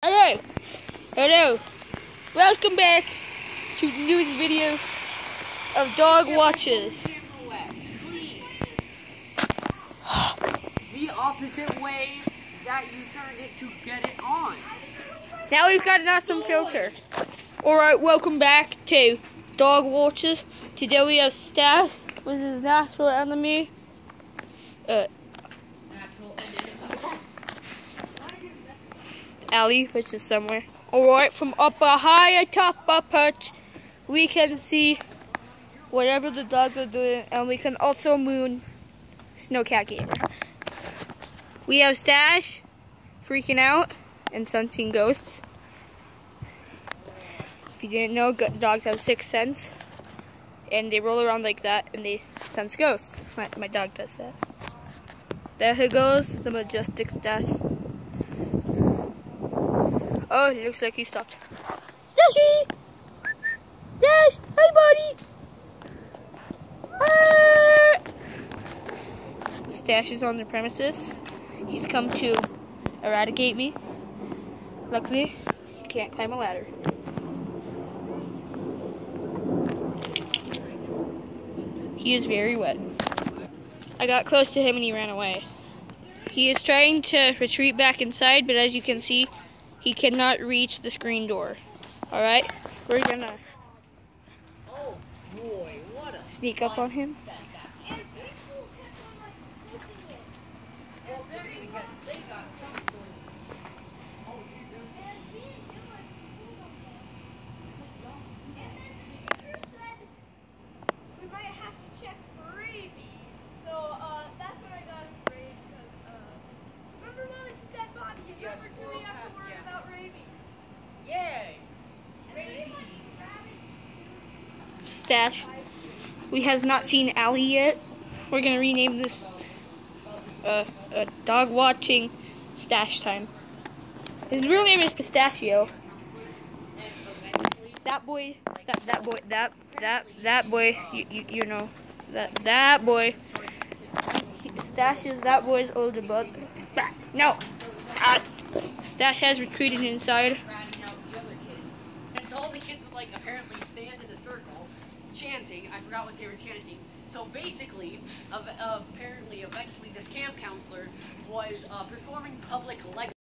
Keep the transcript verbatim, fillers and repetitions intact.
Hello, hello, welcome back to the newest video of Dog Watches. The opposite way that you turned it to get it on. Now we've got an awesome filter. Alright, welcome back to Dog Watches. Today we have Stash with his natural enemy. Uh, Allie, which is somewhere. Alright, from up a high atop a perch, we can see whatever the dogs are doing, and we can also moon Snowcat Gamer. We have Stash freaking out and sensing ghosts. If you didn't know, dogs have sixth sense, and they roll around like that and they sense ghosts. My, my dog does that. There he goes, the majestic Stash. Oh, he looks like he stopped. Stashy! Stash! Hi, buddy! Ah! Stash is on the premises. He's come to eradicate me. Luckily, he can't climb a ladder. He is very wet. I got close to him and he ran away. He is trying to retreat back inside, but as you can see, he cannot reach the screen door. Alright, we're gonna Oh boy, what a sneak up on him. Well, they got, they got some sort of... Oh, We might have to check for rabies. So uh, that's what I got afraid because uh, remember Mom, it's a dead body. You Yes, remember too, we squirrels have to have- worry yeah. about rabies. Yay! Rabies. Stash. We has not seen Allie yet. We're gonna rename this uh, uh, dog watching Stash time. His real name is Pistachio. That boy, that that boy, that that that boy, you you, you know, that that boy. Stash is that boy's older brother. No, ah. Stash has retreated inside. Ratting out the other kids. And so all the kids would like apparently stand in a circle chanting. I forgot what they were chanting. So basically, uh, apparently, eventually, this camp counselor was uh, performing public leg.